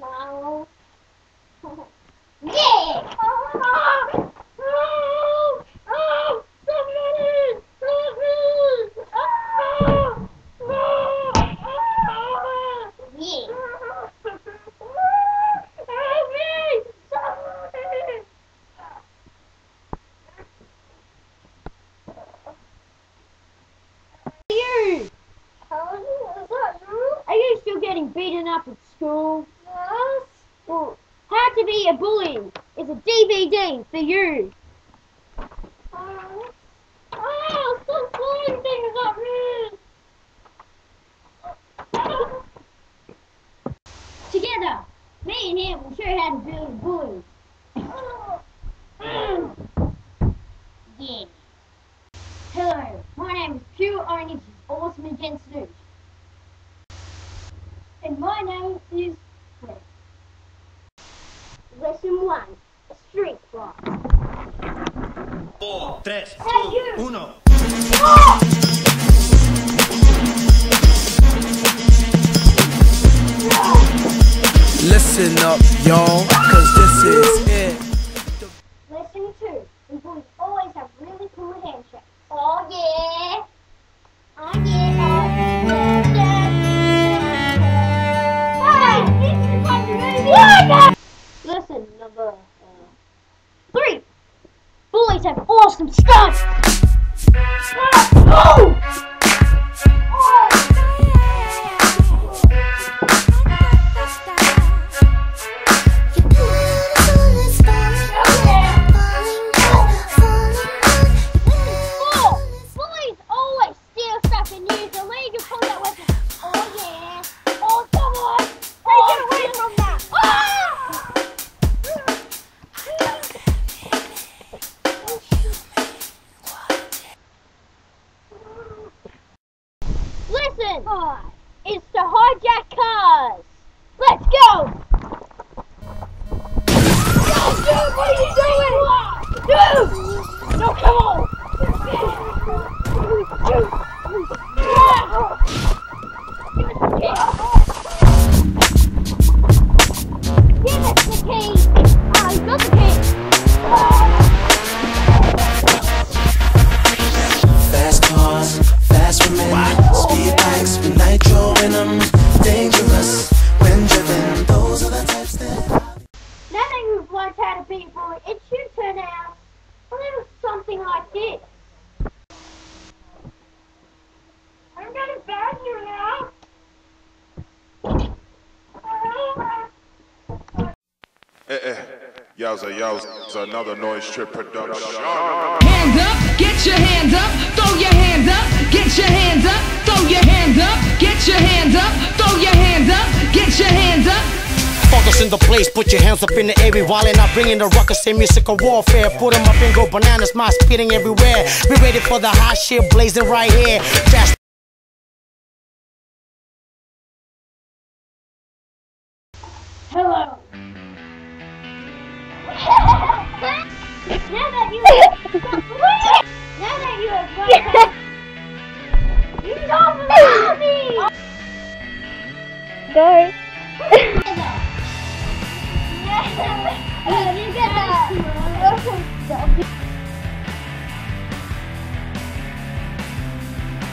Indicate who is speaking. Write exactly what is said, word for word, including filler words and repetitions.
Speaker 1: Wow. Yeah! Oh, oh, oh, somebody! Help me! Oh, no! Oh, yeah! Help me! Somebody! You! Are you still getting beaten up at school? Yes. Well, How to Be a Bully is a D V D for you. Oh, oh stop throwing things at me! Together, me and him will show you how to build a bully. Yeah. Hello, my name is Pure Orange's Awesome Against News. And my name is Fred. Lesson one, a street fight.
Speaker 2: Four, tres,
Speaker 1: Hey, you!
Speaker 2: uno.
Speaker 1: Oh!
Speaker 3: Listen up, y'all, cause this is it.
Speaker 1: Lesson two, we boys always have really cool handshakes. Oh yeah! Oh yeah! Oh yeah! Hey! This is what the movie! Lesson number uh, three. Bullies have awesome stunts! Oh! Listen! Oh, it's to hijack cars! Let's go! Dude, what are you doing? Dude! No, come on! Give us the key! Ah, you got the key!
Speaker 3: Fast cars, fast women, speed bikes with nitro in them. Dangerous when driven, those are the types that.
Speaker 1: Now that you've learned how to be a bully, it should turn out a little something like this. I'm gonna bag you now.
Speaker 4: Eh, eh. Yowza, yowza, another Noise Trip production.
Speaker 5: Hands up, get your hands up, throw your hands up, get your hands up, throw your hands up, get your hands up, throw your hands up, get your hands up.
Speaker 6: Focus in the place, put your hands up in the air, while and I bring in the ruckus and musical warfare. Put them up and go bananas, my spitting everywhere. Be ready for the hot shit blazing right here. Fast.
Speaker 1: Hello. Now that you have now that you have learned how, you don't believe me.
Speaker 7: Go.
Speaker 1: You get that.